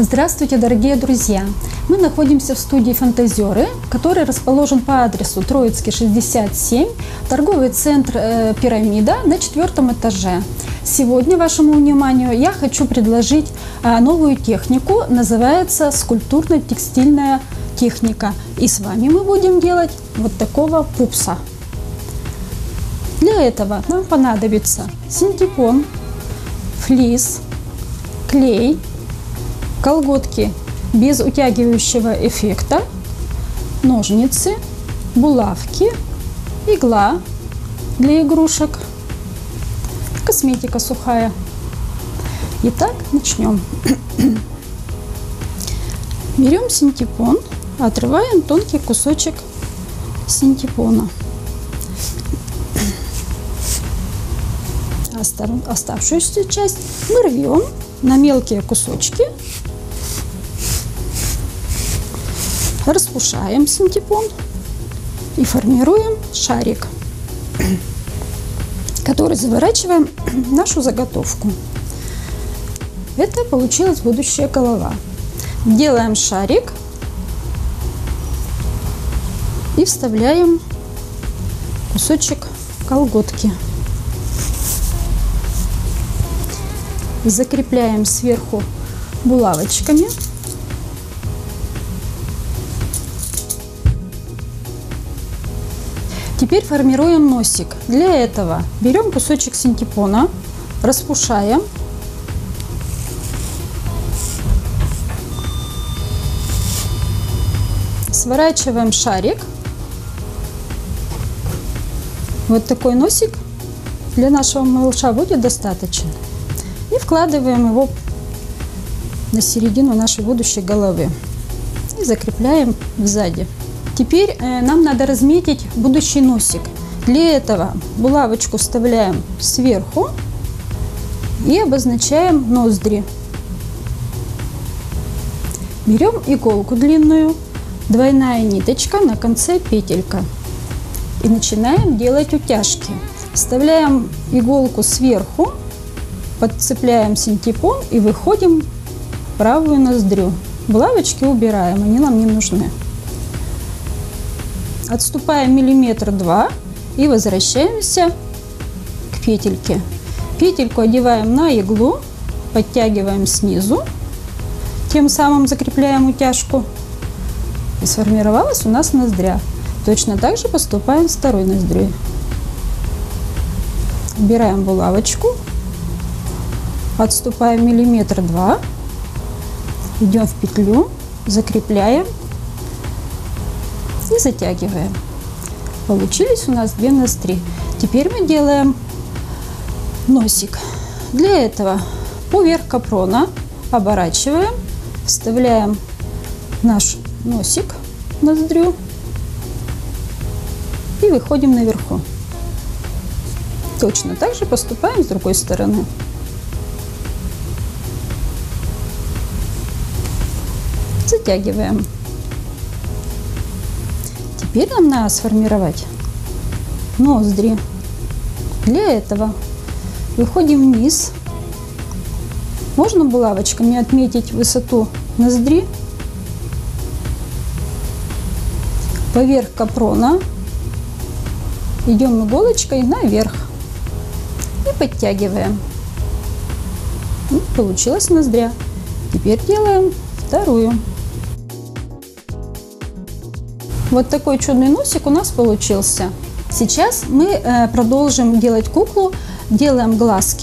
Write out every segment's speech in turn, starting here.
Здравствуйте, дорогие друзья! Мы находимся в студии «Фантазеры», который расположен по адресу Троицкий, 67, торговый центр «Пирамида» на 4-м этаже. Сегодня вашему вниманию я хочу предложить новую технику, называется скульптурно-текстильная техника. И с вами мы будем делать вот такого пупса. Для этого нам понадобится синтепон, флис, клей, колготки без утягивающего эффекта, ножницы, булавки, игла для игрушек, косметика сухая. Итак, начнем. Берем синтепон, отрываем тонкий кусочек синтепона. Оставшуюся часть мы рвем на мелкие кусочки, распушаем синтепон и формируем шарик, который заворачиваем в нашу заготовку. Это получилась будущая голова. Делаем шарик и вставляем кусочек колготки. Закрепляем сверху булавочками. Теперь формируем носик. Для этого берем кусочек синтепона, распушаем, сворачиваем шарик. Вот такой носик для нашего малыша будет достаточно. И вкладываем его на середину нашей будущей головы и закрепляем сзади. Теперь нам надо разметить будущий носик. Для этого булавочку вставляем сверху и обозначаем ноздри. Берем иголку длинную, двойная ниточка, на конце петелька. И начинаем делать утяжки. Вставляем иголку сверху, подцепляем синтепон и выходим в правую ноздрю. Булавочки убираем, они нам не нужны. Отступаем 1–2 мм и возвращаемся к петельке. Петельку одеваем на иглу, подтягиваем снизу, тем самым закрепляем утяжку. И сформировалась у нас ноздря. Точно так же поступаем с второй ноздрёй. Убираем булавочку, отступаем 1–2 мм, идем в петлю, закрепляем и затягиваем. Получились у нас 2 ноздри. Теперь мы делаем носик. Для этого поверх капрона оборачиваем, вставляем наш носик, ноздрю и выходим наверху. Точно так же поступаем с другой стороны. Затягиваем. Теперь нам надо сформировать ноздри. Для этого выходим вниз. Можно булавочками отметить высоту ноздри. Поверх капрона идем иголочкой наверх и подтягиваем. И получилась ноздря. Теперь делаем вторую. Вот такой чудный носик у нас получился. Сейчас мы продолжим делать куклу. Делаем глазки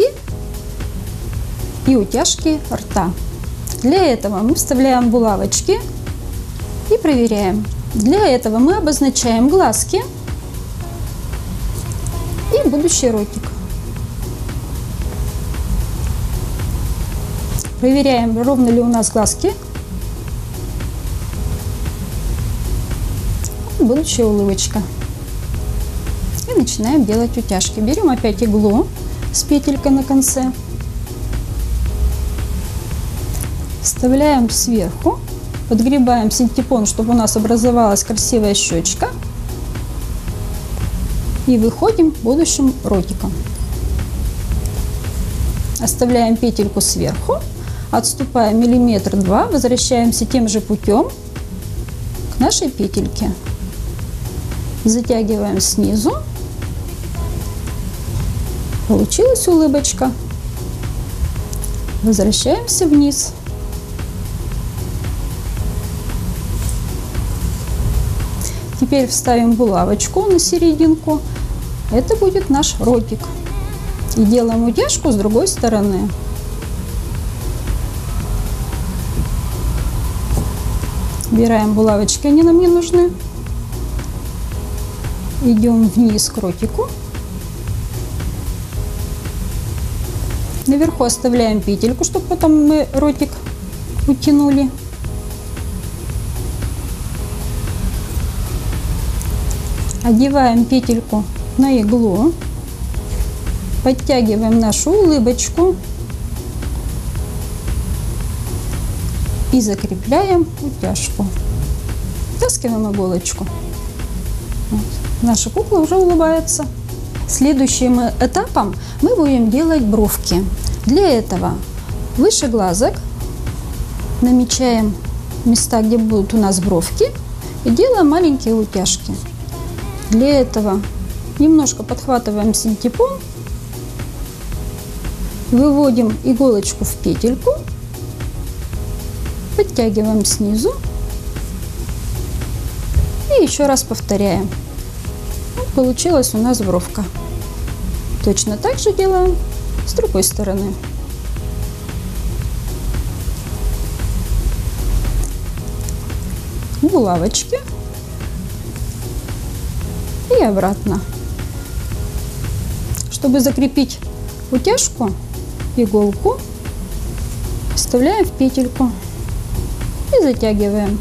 и утяжки рта. Для этого мы вставляем булавочки и проверяем. Для этого мы обозначаем глазки и будущий ротик. Проверяем, ровно ли у нас глазки. Будущая улыбочка. И начинаем делать утяжки. Берем опять иглу с петелькой на конце. Вставляем сверху. Подгребаем синтепон, чтобы у нас образовалась красивая щечка. И выходим будущим ротиком. Оставляем петельку сверху, отступая миллиметр-два, возвращаемся тем же путем к нашей петельке. Затягиваем снизу. Получилась улыбочка. Возвращаемся вниз. Теперь вставим булавочку на серединку. Это будет наш ротик. И делаем утяжку с другой стороны. Убираем булавочки, они нам не нужны. Идем вниз к ротику. Наверху оставляем петельку, чтобы потом мы ротик утянули. Одеваем петельку на иглу. Подтягиваем нашу улыбочку. И закрепляем утяжку. Втаскиваем иголочку. Вот. Наша кукла уже улыбается. Следующим этапом мы будем делать бровки. Для этого выше глазок намечаем места, где будут у нас бровки, и делаем маленькие утяжки. Для этого немножко подхватываем синтепон, выводим иголочку в петельку, подтягиваем снизу и еще раз повторяем. Вот получилась у нас бровка. Точно так же делаем с другой стороны. Булавочки и обратно. Чтобы закрепить утяжку, иголку вставляем в петельку и затягиваем.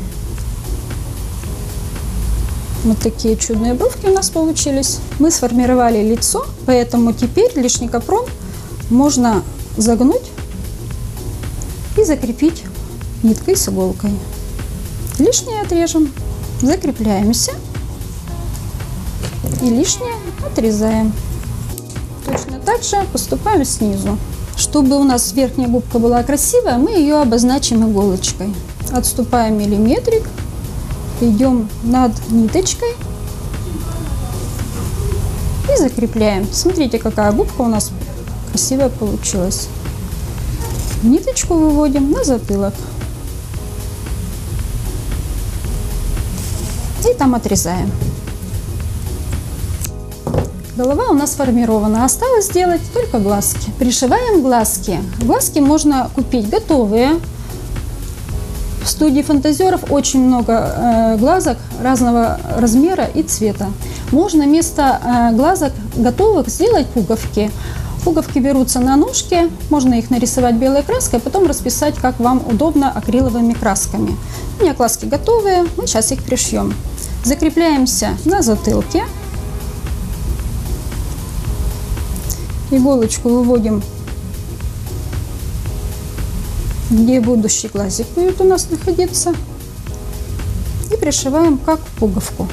Вот такие чудные бровки у нас получились. Мы сформировали лицо, поэтому теперь лишний капрон можно загнуть и закрепить ниткой с иголкой. Лишнее отрежем, закрепляемся и лишнее отрезаем. Точно так же поступаем снизу. Чтобы у нас верхняя губка была красивая, мы ее обозначим иголочкой. Отступаем миллиметрик, идем над ниточкой и закрепляем. Смотрите, какая губка у нас красивая получилась. Ниточку выводим на затылок и там отрезаем. Голова у нас сформирована, осталось сделать только глазки. Пришиваем глазки. Глазки можно купить готовые. В студии фантазеров очень много глазок разного размера и цвета. Можно вместо глазок готовых сделать пуговки. Пуговки берутся на ножки, можно их нарисовать белой краской, потом расписать, как вам удобно, акриловыми красками. У меня глазки готовые, мы сейчас их пришьем. Закрепляемся на затылке. Иголочку выводим, где будущий глазик будет у нас находиться, и пришиваем как пуговку.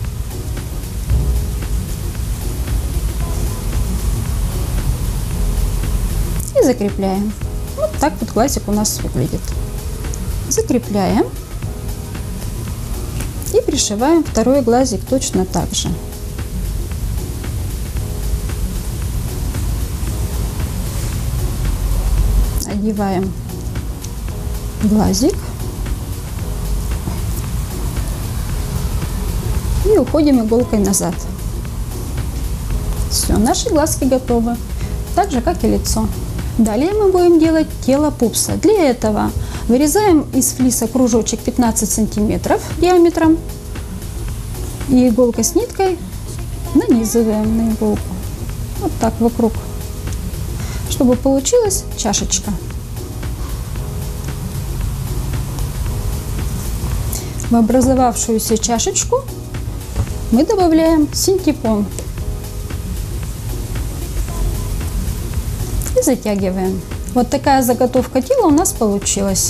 И закрепляем. Вот так вот глазик у нас выглядит. Закрепляем и пришиваем второй глазик точно так же. Одеваем глазик и уходим иголкой назад. Все, наши глазки готовы, так же как и лицо. Далее мы будем делать тело пупса. Для этого вырезаем из флиса кружочек 15 сантиметров диаметром и иголкой с ниткой нанизываем на иголку. Вот так вокруг, чтобы получилась чашечка. В образовавшуюся чашечку мы добавляем синтепон и затягиваем. Вот такая заготовка тела у нас получилась.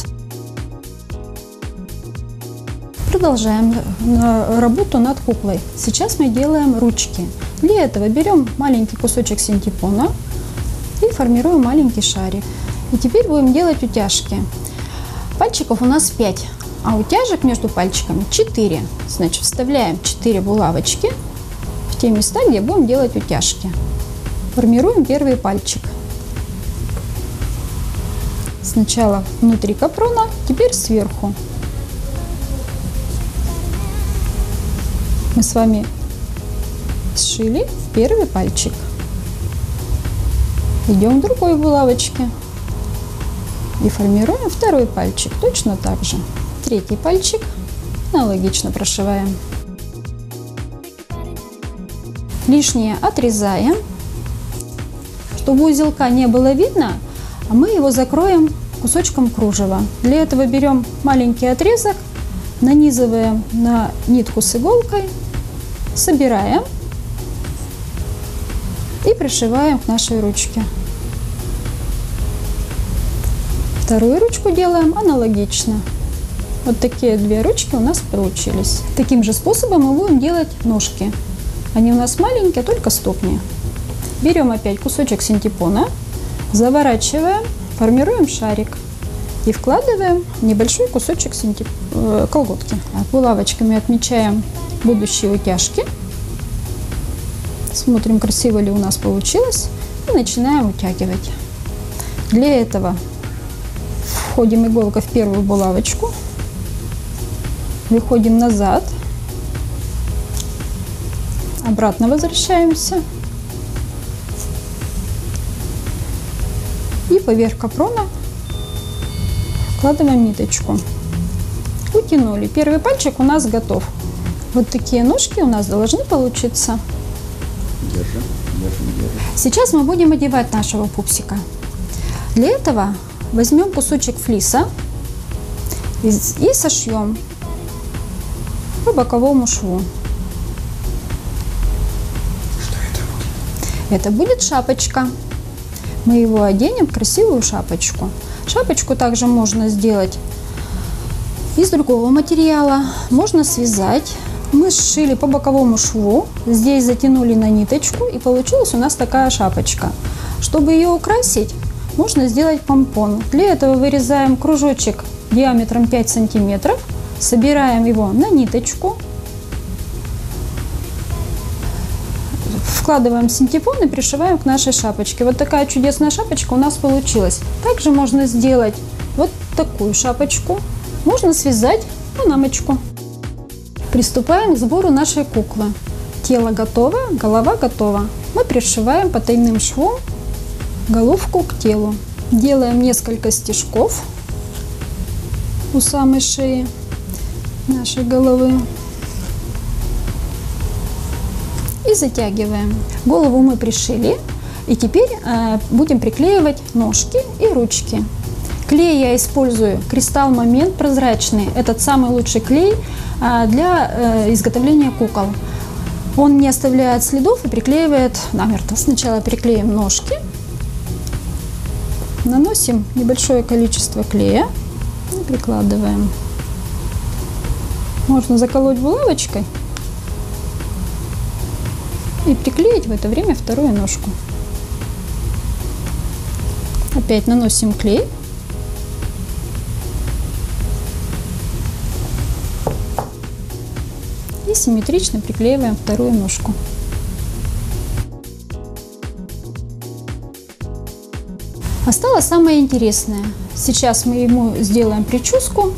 Продолжаем работу над куклой. Сейчас мы делаем ручки. Для этого берем маленький кусочек синтепона и формируем маленький шарик. И теперь будем делать утяжки. Пальчиков у нас 5, а утяжек между пальчиками 4. Значит, вставляем 4 булавочки в те места, где будем делать утяжки. Формируем первый пальчик. Сначала внутри капрона, теперь сверху. Мы с вами сшили первый пальчик. Идем к другой булавочке и формируем второй пальчик точно так же. Третий пальчик аналогично прошиваем. Лишнее отрезаем, чтобы узелка не было видно, а мы его закроем кусочком кружева. Для этого берем маленький отрезок, нанизываем на нитку с иголкой, собираем и пришиваем к нашей ручке. Вторую ручку делаем аналогично. Вот такие две ручки у нас получились. Таким же способом мы будем делать ножки. Они у нас маленькие, только ступни. Берем опять кусочек синтепона, заворачиваем, формируем шарик и вкладываем небольшой кусочек колготки. Булавочками отмечаем будущие утяжки. Смотрим, красиво ли у нас получилось, и начинаем утягивать. Для этого входим иголкой в первую булавочку, выходим назад, обратно возвращаемся и поверх капрона вкладываем ниточку. Утянули. Первый пальчик у нас готов. Вот такие ножки у нас должны получиться. Держим. Сейчас мы будем одевать нашего пупсика. Для этого возьмем кусочек флиса и сошьем по боковому шву. Что это будет? Это будет шапочка. Мы его оденем в красивую шапочку. Шапочку также можно сделать из другого материала. Можно связать. Мы сшили по боковому шву, здесь затянули на ниточку, и получилась у нас такая шапочка. Чтобы ее украсить, можно сделать помпон. Для этого вырезаем кружочек диаметром 5 сантиметров, собираем его на ниточку, вкладываем синтепон и пришиваем к нашей шапочке. Вот такая чудесная шапочка у нас получилась. Также можно сделать вот такую шапочку, можно связать панамочку. Приступаем к сбору нашей куклы. Тело готово, голова готова. Мы пришиваем потайным швом головку к телу. Делаем несколько стежков у самой шеи нашей головы. И затягиваем. Голову мы пришили. И теперь будем приклеивать ножки и ручки. Клей я использую Кристалл Момент прозрачный. Этот самый лучший клей для изготовления кукол. Он не оставляет следов и приклеивает намертво. Сначала приклеим ножки, наносим небольшое количество клея и прикладываем. Можно заколоть булавочкой и приклеить в это время вторую ножку. Опять наносим клей. И симметрично приклеиваем вторую ножку. Осталось самое интересное. Сейчас мы ему сделаем прическу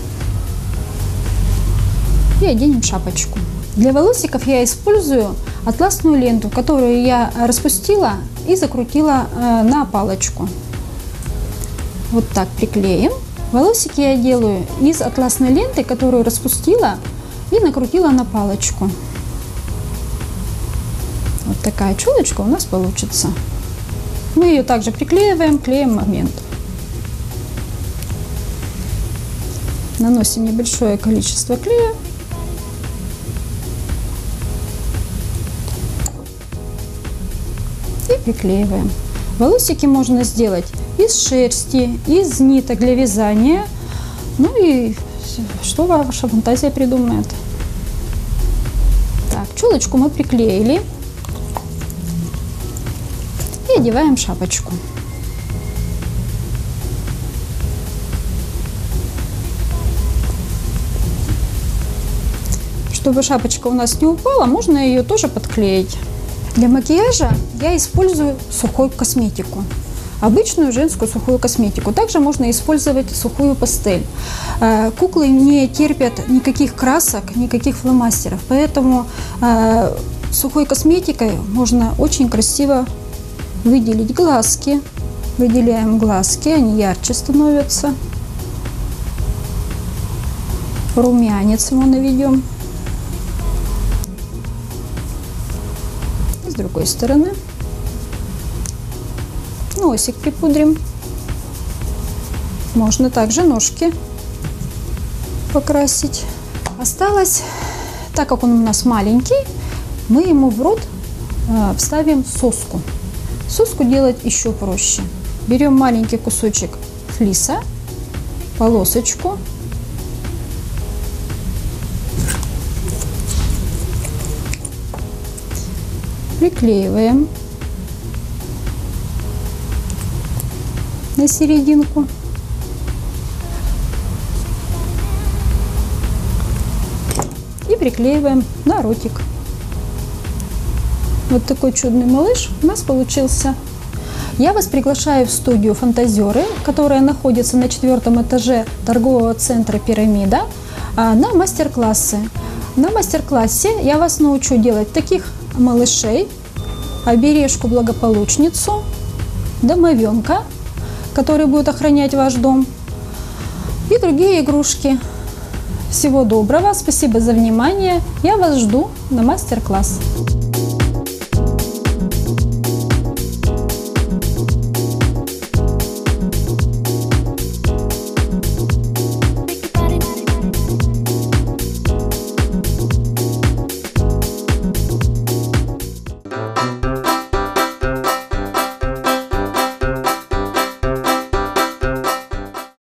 и оденем шапочку. Для волосиков я использую атласную ленту, которую я распустила и закрутила на палочку. Вот так приклеим. Волосики я делаю из атласной ленты, которую распустила и накрутила на палочку. Вот такая чулочка у нас получится. Мы ее также приклеиваем клеем Момент. Наносим небольшое количество клея. И приклеиваем. Волосики можно сделать из шерсти, из ниток для вязания. Ну и что ваша фантазия придумает. Так, чулочку мы приклеили. И одеваем шапочку. чтобы шапочка у нас не упала, можно ее тоже подклеить. Для макияжа я использую сухую косметику. Обычную женскую сухую косметику. Также можно использовать сухую пастель. Куклы не терпят никаких красок, никаких фломастеров, поэтому сухой косметикой можно очень красиво выделить глазки. Выделяем глазки, они ярче становятся. Румянец ему наведем. С другой стороны. Носик припудрим. Можно также ножки покрасить. Осталось, так как он у нас маленький, мы ему в рот вставим соску. Соску делать еще проще. Берем маленький кусочек флиса, полосочку. Приклеиваем на серединку. И приклеиваем на ротик. Вот такой чудный малыш у нас получился. Я вас приглашаю в студию «Фантазеры», которая находится на 4-м этаже торгового центра «Пирамида», на мастер-классы. На мастер-классе я вас научу делать таких малышей: обережку-благополучницу, домовенка, который будет охранять ваш дом, и другие игрушки. Всего доброго, спасибо за внимание. Я вас жду на мастер-класс.